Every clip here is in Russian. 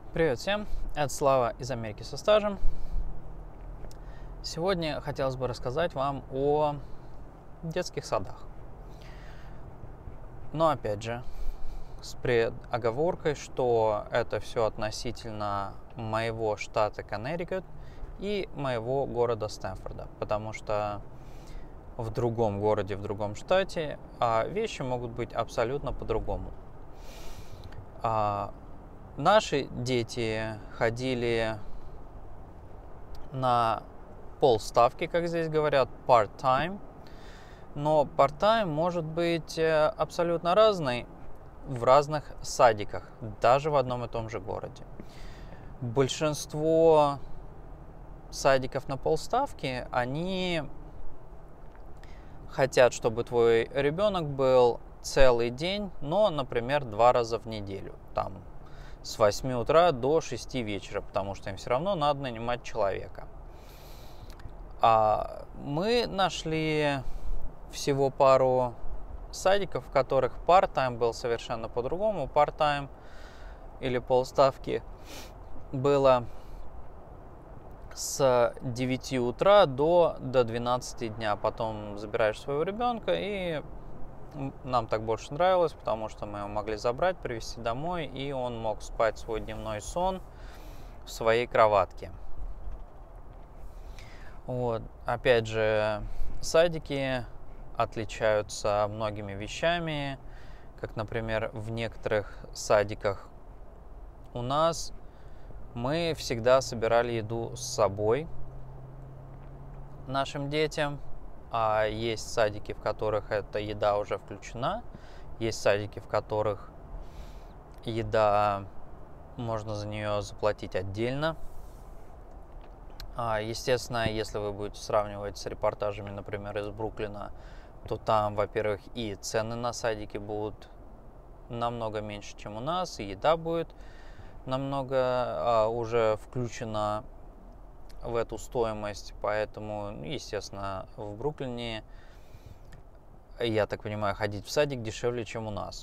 Привет всем, это Слава из Америки со стажем. Сегодня хотелось бы рассказать вам о детских садах. Но опять же, с предоговоркой, что это все относительно моего штата Коннектикут и моего города Стэнфорда, потому что в другом городе, в другом штате вещи могут быть абсолютно по-другому. Наши дети ходили на полставки, как здесь говорят, part-time. Но part-time может быть абсолютно разный в разных садиках, даже в одном и том же городе. Большинство садиков на полставки, они хотят, чтобы твой ребенок был целый день, но, например, 2 раза в неделю. Там с 8 утра до 6 вечера, потому что им все равно надо нанимать человека. Мы нашли всего пару садиков, в которых part-time был совершенно по-другому. Part-time или полставки было с 9 утра до 12 дня. Потом забираешь своего ребенка, и нам так больше нравилось, потому что мы его могли забрать, привезти домой, и он мог спать свой дневной сон в своей кроватке. Вот. Опять же, садики отличаются многими вещами, как, например, в некоторых садиках у нас мы всегда собирали еду с собой нашим детям. А есть садики, в которых эта еда уже включена. Есть садики, в которых еда, можно за нее заплатить отдельно. Естественно, если вы будете сравнивать с репортажами, например, из Бруклина, то там, во-первых, и цены на садики будут намного меньше, чем у нас, и еда будет намного уже включена в эту стоимость, поэтому, естественно, в Бруклине, я так понимаю, ходить в садик дешевле, чем у нас.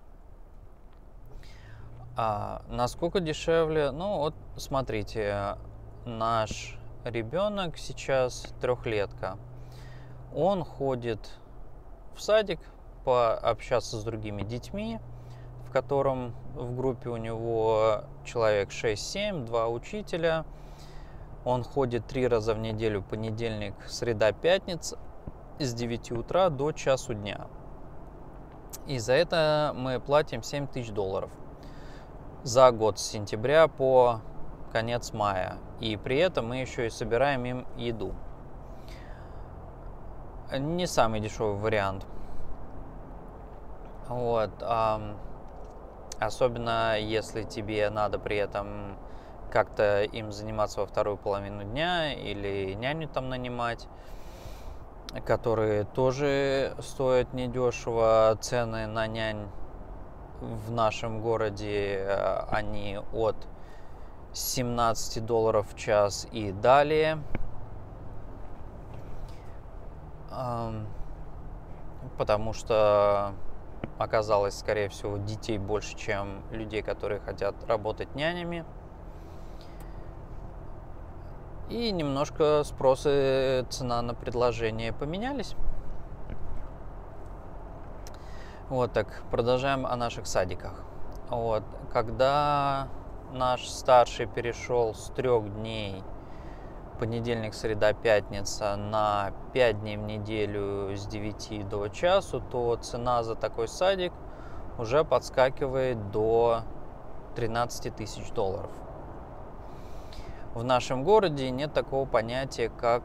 Насколько дешевле? Ну, вот смотрите, наш ребенок сейчас 3-летка, он ходит в садик пообщаться с другими детьми, в котором в группе у него человек 6-7, 2 учителя. Он ходит 3 раза в неделю, понедельник, среда, пятница, с 9 утра до часу дня. И за это мы платим $7000 за год, с сентября по конец мая. И при этом мы еще и собираем им еду. Не самый дешевый вариант. Вот. Особенно если тебе надо при этом как-то им заниматься во вторую половину дня или няню там нанимать, которые тоже стоят недешево. Цены на нянь в нашем городе, они от $17 в час и далее. Потому что оказалось, скорее всего, детей больше, чем людей, которые хотят работать нянями. И немножко спрос и цена на предложение поменялись. Вот так, продолжаем о наших садиках. Вот, когда наш старший перешел с 3 дней, понедельник, среда, пятница, на 5 дней в неделю с 9 до часу, то цена за такой садик уже подскакивает до $13 000. В нашем городе нет такого понятия, как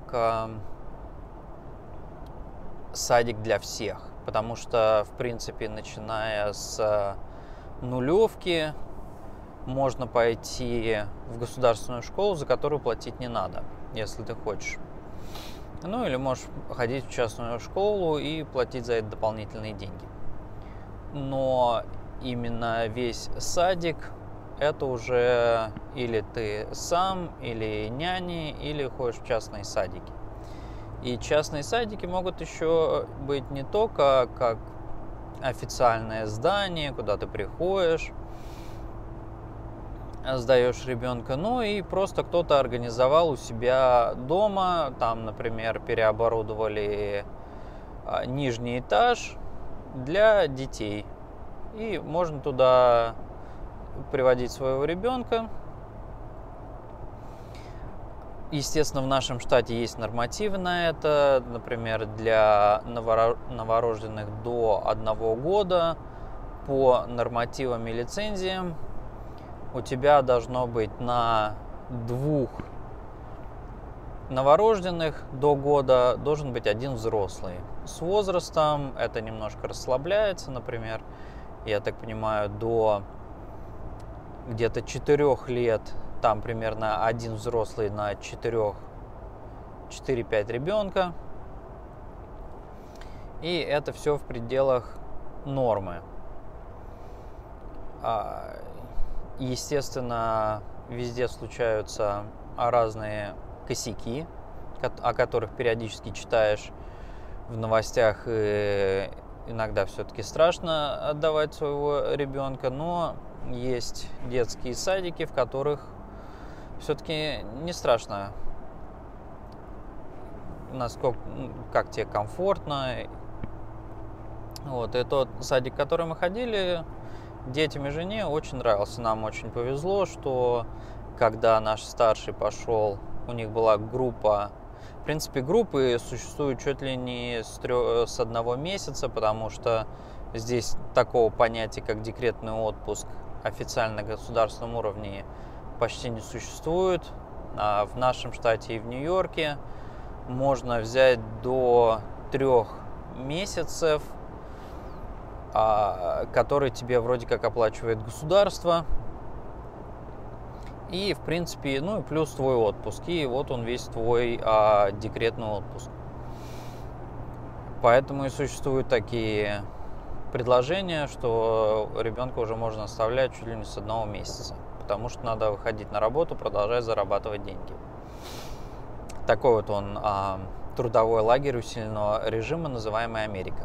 садик для всех, потому что, в принципе, начиная с нулевки, можно пойти в государственную школу, за которую платить не надо, если ты хочешь. Ну, или можешь ходить в частную школу и платить за это дополнительные деньги. Но именно весь садик — это уже или ты сам, или няни, или ходишь в частные садики. И частные садики могут еще быть не только как официальное здание, куда ты приходишь, сдаешь ребенка, ну и просто кто-то организовал у себя дома, там, например, переоборудовали нижний этаж для детей. И можно туда приводить своего ребенка. Естественно, в нашем штате есть нормативы на это. Например, для новорожденных до 1 года по нормативам и лицензиям у тебя должно быть на 2 новорожденных до года должен быть 1 взрослый. С возрастом это немножко расслабляется, например, я так понимаю, до где-то 4 лет там примерно 1 взрослый на 4-5 ребенка. И это все в пределах нормы. Естественно, везде случаются разные косяки, о которых периодически читаешь в новостях, и иногда все-таки страшно отдавать своего ребенка, но есть детские садики, в которых все-таки не страшно, насколько, как тебе комфортно. Вот, и тот садик, в который мы ходили, детям и жене очень нравился. Нам очень повезло, что когда наш старший пошел, у них была группа. В принципе, группы существуют чуть ли не с 1 месяца, потому что здесь такого понятия, как декретный отпуск, официально на государственном уровне почти не существует. А в нашем штате и в Нью-Йорке можно взять до 3 месяцев, который тебе вроде как оплачивает государство. И, в принципе, ну и плюс твой отпуск. И вот он весь твой декретный отпуск. Поэтому и существуют такие предложения, что ребенка уже можно оставлять чуть ли не с 1 месяца. Потому что надо выходить на работу, продолжать зарабатывать деньги. Такой вот он трудовой лагерь усиленного режима, называемый Америка.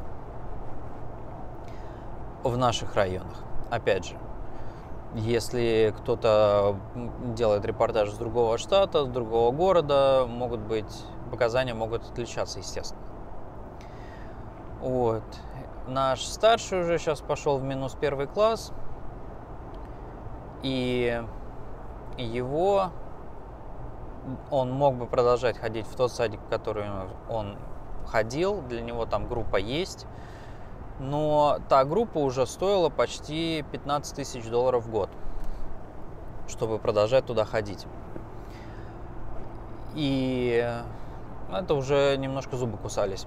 В наших районах. Опять же, если кто-то делает репортаж с другого штата, с другого города, показания могут отличаться, естественно. Вот. Наш старший уже сейчас пошел в -1 класс, и он мог бы продолжать ходить в тот садик, в который он ходил, для него там группа есть, но та группа уже стоила почти $15 000 в год, чтобы продолжать туда ходить. И это уже немножко зубы кусались.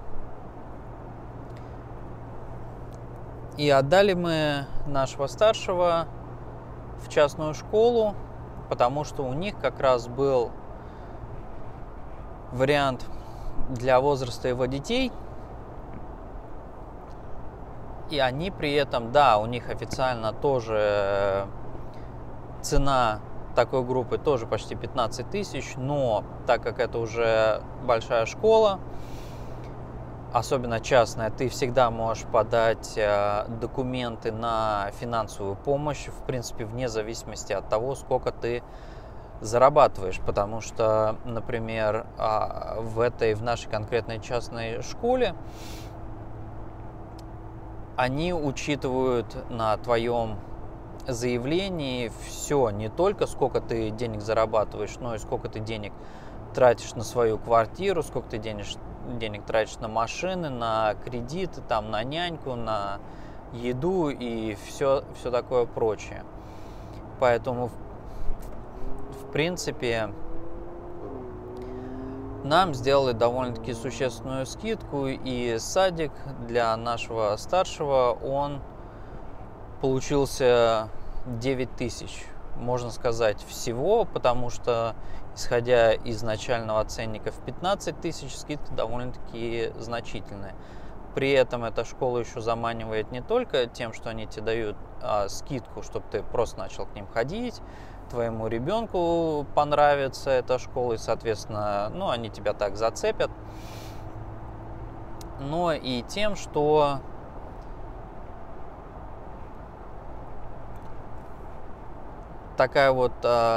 И отдали мы нашего старшего в частную школу, потому что у них как раз был вариант для возраста его детей. И они при этом, да, у них официально тоже цена такой группы тоже почти 15 000, но так как это уже большая школа, особенно частная, ты всегда можешь подать документы на финансовую помощь, в принципе, вне зависимости от того, сколько ты зарабатываешь. Потому что, например, в нашей конкретной частной школе они учитывают на твоем заявлении все, не только сколько ты денег зарабатываешь, но и сколько ты денег тратишь на свою квартиру, сколько ты денег тратишь на машины, на кредиты, там, на няньку, на еду и все такое прочее. Поэтому, в принципе, нам сделали довольно-таки существенную скидку, и садик для нашего старшего, он получился 9 000, можно сказать, всего, потому что, исходя из начального ценника в 15 000, скидка довольно-таки значительная. При этом эта школа еще заманивает не только тем, что они тебе дают скидку, чтобы ты просто начал к ним ходить, твоему ребенку понравится эта школа, и, соответственно, они тебя так зацепят, но и тем, что такая вот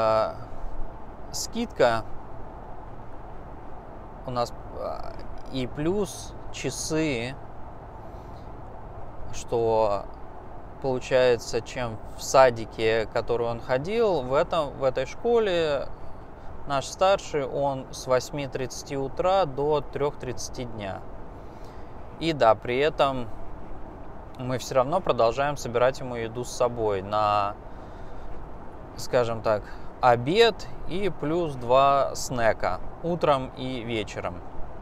скидка у нас, и плюс часы, что получается, чем в садике, который он ходил, в этой школе наш старший, он с 8:30 утра до 3:30 дня. И да, при этом мы все равно продолжаем собирать ему еду с собой на, скажем так, обед и плюс 2 снека утром и вечером.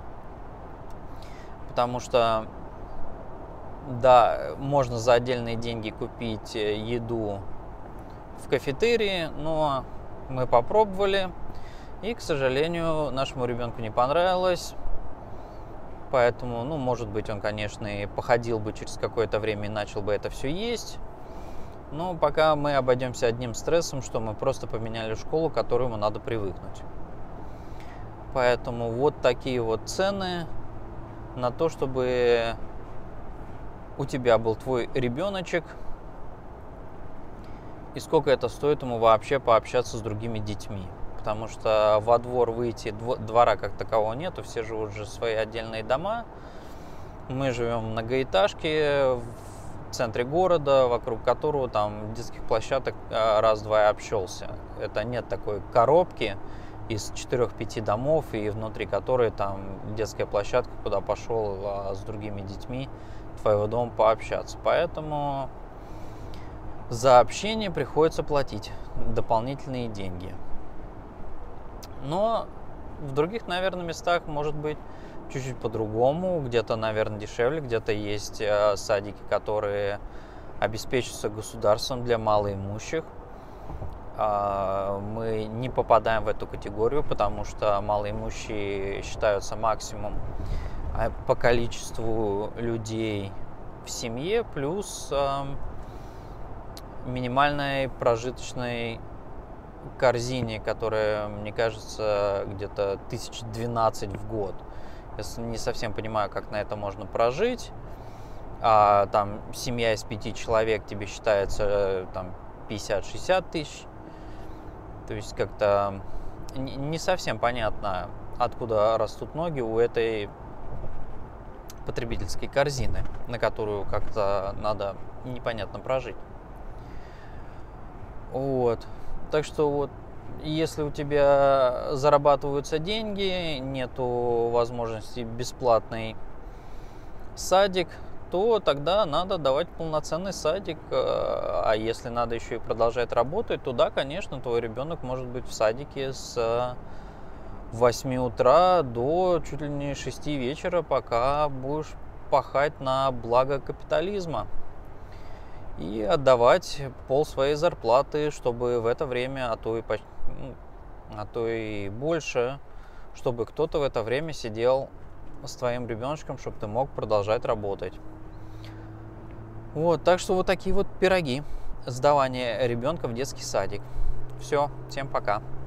Потому что, да, можно за отдельные деньги купить еду в кафетерии, но мы попробовали, и, к сожалению, нашему ребенку не понравилось. Поэтому, ну, может быть, он, конечно, и походил бы через какое-то время и начал бы это все есть. Но пока мы обойдемся одним стрессом, что мы просто поменяли школу, к которой ему надо привыкнуть. Поэтому вот такие вот цены на то, чтобы у тебя был твой ребеночек, и сколько это стоит ему вообще пообщаться с другими детьми. Потому что во двор выйти, двора как такового нету, все живут же в свои отдельные дома. Мы живем в многоэтажке в центре города, вокруг которого там детских площадок раз-два и обчелся. Это нет такой коробки из 4-5 домов, и внутри которой там детская площадка, куда пошел с другими детьми твоего дома пообщаться. Поэтому за общение приходится платить дополнительные деньги. Но в других, наверное, местах может быть чуть-чуть по-другому. Где-то, наверное, дешевле, где-то есть садики, которые обеспечиваются государством для малоимущих. Мы не попадаем в эту категорию, потому что малоимущие считаются максимум по количеству людей в семье плюс минимальной прожиточной корзине, которая, мне кажется, где-то 1012 в год. Я не совсем понимаю, как на это можно прожить. Там семья из 5 человек тебе считается там 50-60 тысяч. То есть как-то не совсем понятно, откуда растут ноги у этой потребительской корзины, на которую как-то надо непонятно прожить. Вот. Так что вот, если у тебя зарабатываются деньги, нету возможности бесплатный садик, то тогда надо давать полноценный садик. А если надо еще и продолжать работать, то да, конечно, твой ребенок может быть в садике с 8 утра до чуть ли не 6 вечера, пока будешь пахать на благо капитализма. И отдавать пол своей зарплаты, чтобы в это время, а то и больше, чтобы кто-то в это время сидел с твоим ребеночком, чтобы ты мог продолжать работать. Вот, так что вот такие вот пироги. Сдавание ребенка в детский садик. Все, всем пока.